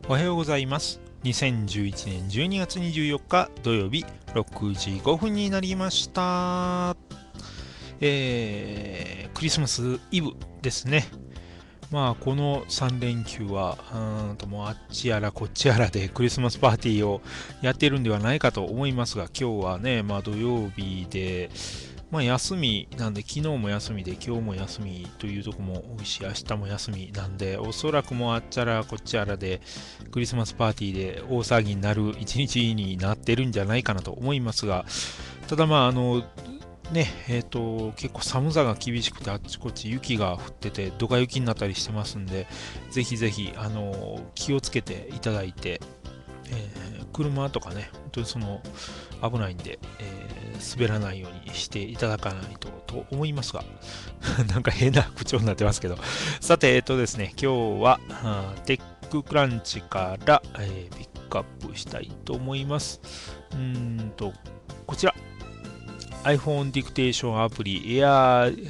おはようございます。2011年12月24日土曜日6時5分になりました。クリスマスイブですね。この3連休はもうあっちやらこっちやらでクリスマスパーティーをやっているんではないかと思いますが、今日はね、土曜日で、休みなんで、昨日も休みで、今日も休みというとこも多いし、明日も休みなんで、おそらくもうあっちゃらこっちゃらで、クリスマスパーティーで大騒ぎになる一日になってるんじゃないかなと思いますが、ただ結構寒さが厳しくて、あっちこっち雪が降ってて、ドカ雪になったりしてますんで、ぜひぜひ、気をつけていただいて、車とかね、本当に危ないんで、滑らないようにしていただかないと思いますが、なんか変な口調になってますけど、さて、ですね、今日はテッククランチから、ピックアップしたいと思います。こちら、iPhone ディクテーションアプリ Air、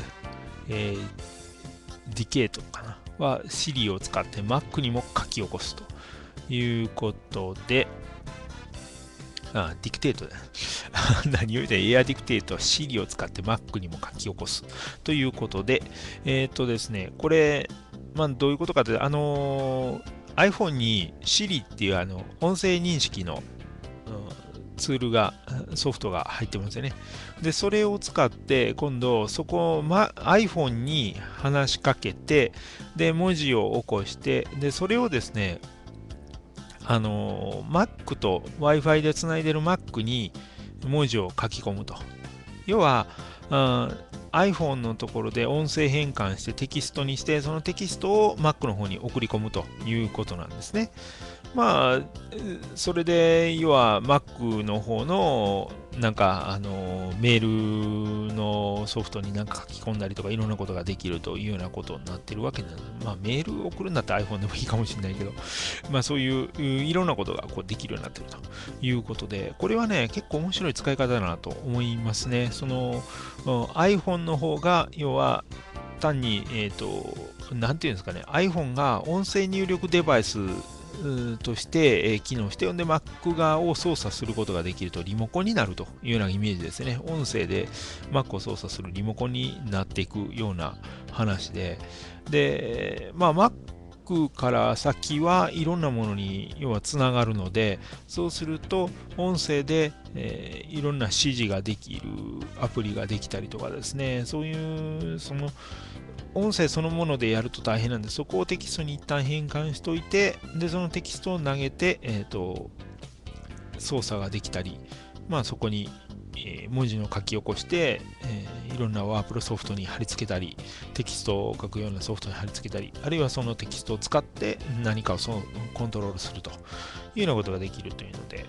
ディケートかなは Siri を使って Mac にも書き起こすということで、ディクテートだ。何を言うて、エアディクテートは Siri を使って Mac にも書き起こすということで、ですね、これ、どういうことかというと、iPhone に Siri っていう音声認識の、ツールが、ソフトが入ってますよね。で、それを使って、今度、iPhone に話しかけて、で、文字を起こして、で、それをですね、Mac と Wi-Fi でつないでる Mac に文字を書き込むと。要は、iPhone のところで音声変換してテキストにして、そのテキストを Mac の方に送り込むということなんですね。それで、要は Mac の方の、メールのソフトに書き込んだりとか、いろんなことができるというようなことになってるわけなので、メール送るんだったら iPhone でもいいかもしれないけど、そういういろんなことがこうできるようになってるということで、これはね、結構面白い使い方だなと思いますね。iPhone の方が、要は、単に、なんていうんですかね、iPhone が音声入力デバイスとして、機能して、で、Mac 側を操作することができると、リモコンになるというようなイメージですね。音声で Mac を操作するリモコンになっていくような話で、で、Mac から先はいろんなものに要はつながるので、そうすると音声で、いろんな指示ができるアプリができたりとかですね、そういう音声そのものでやると大変なんで、そこをテキストに一旦変換しといて、で、そのテキストを投げて、操作ができたり、そこに、文字の書き起こして、いろんなワープロソフトに貼り付けたり、テキストを書くようなソフトに貼り付けたり、あるいはそのテキストを使って何かをコントロールするというようなことができるというので、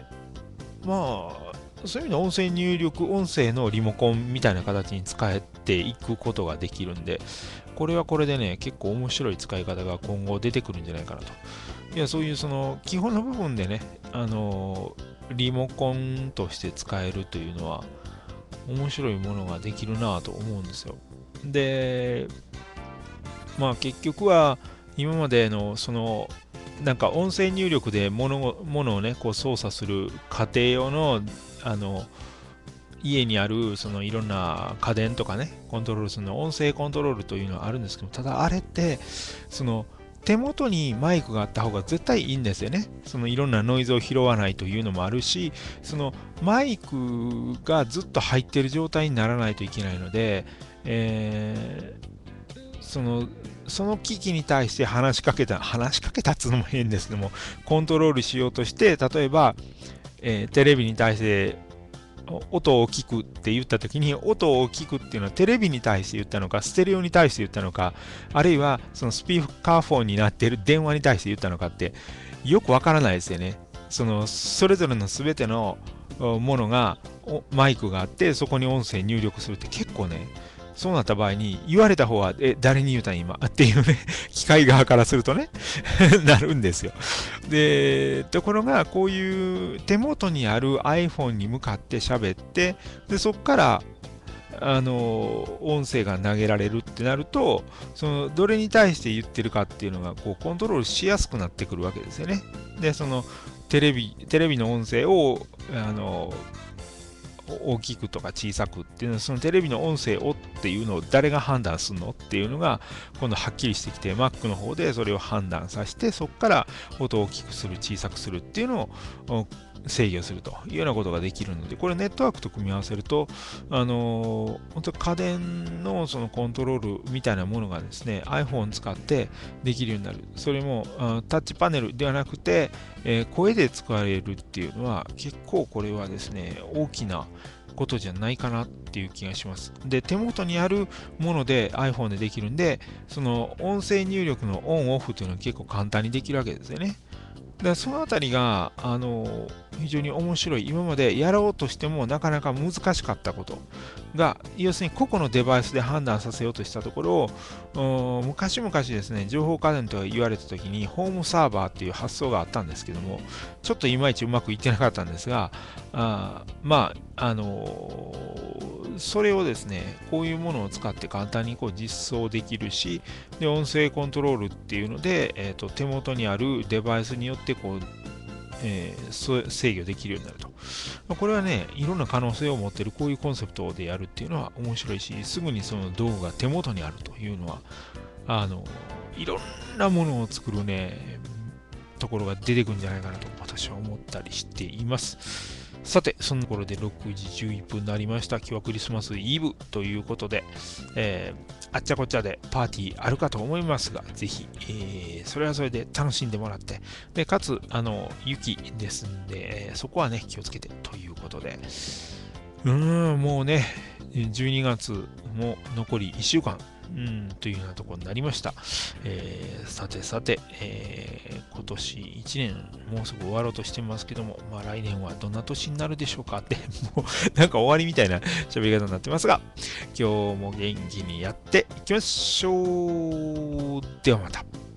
そういう意味で音声入力、音声のリモコンみたいな形に使えていくことができるんで、これはこれでね、結構面白い使い方が今後出てくるんじゃないかなと。いや、そういう基本の部分でね、リモコンとして使えるというのは、面白いものができるなぁと思うんですよ。で、結局は、今までの音声入力で物をね、こう操作する家庭用の、家にあるいろんな家電とかね、コントロールするの音声コントロールというのはあるんですけど、ただあれって手元にマイクがあった方が絶対いいんですよね。いろんなノイズを拾わないというのもあるし、マイクがずっと入ってる状態にならないといけないので、その機器に対して話しかけたっていうのも変ですけども、コントロールしようとして、例えば、テレビに対して音を聞くって言った時に、音を聞くっていうのはテレビに対して言ったのか、ステレオに対して言ったのか、あるいはそのスピーカーフォンになっている電話に対して言ったのかって、よくわからないですよね。それぞれの全てのものが、マイクがあって、そこに音声入力するって結構ね、そうなった場合に、言われた方は、誰に言うたん今っていうね、機械側からするとねなるんですよ。で、ところが、こういう手元にある iPhone に向かって喋って、で、そこから音声が投げられるってなると、そのどれに対して言ってるかっていうのがこうコントロールしやすくなってくるわけですよね。で、そのテレビの音声を大きくとか小さくっていうのは、そのテレビの音声をっていうのを誰が判断するのっていうのが今度はっきりしてきて、Mac の方でそれを判断させて、そこから音を大きくする小さくするっていうのを制御するというようなことができるので、これネットワークと組み合わせると、本当家電のそのコントロールみたいなものがですね、iPhone を使ってできるようになる。それもタッチパネルではなくて、声で使われるっていうのは、結構これはですね、大きなことじゃないかなっていう気がします。で、手元にあるもので iPhone でできるんで、その音声入力のオンオフというのは結構簡単にできるわけですよね。でそのあたりが、非常に面白い。今までやろうとしてもなかなか難しかったことが、要するに個々のデバイスで判断させようとしたところ、昔々ですね、情報家電と言われた時に、ホームサーバーっていう発想があったんですけども、ちょっといまいちうまくいってなかったんですが、それをですね、こういうものを使って簡単にこう実装できるし、で、音声コントロールっていうので、手元にあるデバイスによってこう、制御できるようになると。これはね、いろんな可能性を持っているこういうコンセプトでやるっていうのは面白いし、すぐにその道具が手元にあるというのは、いろんなものを作るね、ところが出てくるんじゃないかなと私は思ったりしています。さて、そのところで6時11分になりました。今日はクリスマスイブということで、あっちゃこっちゃでパーティーあるかと思いますが、ぜひ、それはそれで楽しんでもらって、でかつ、雪ですんで、そこはね、気をつけてということで、もうね、12月も残り1週間。というようなところになりました。さてさて、今年1年もうすぐ終わろうとしてますけども、来年はどんな年になるでしょうかって、もうなんか終わりみたいな喋り方になってますが、今日も元気にやっていきましょう。ではまた。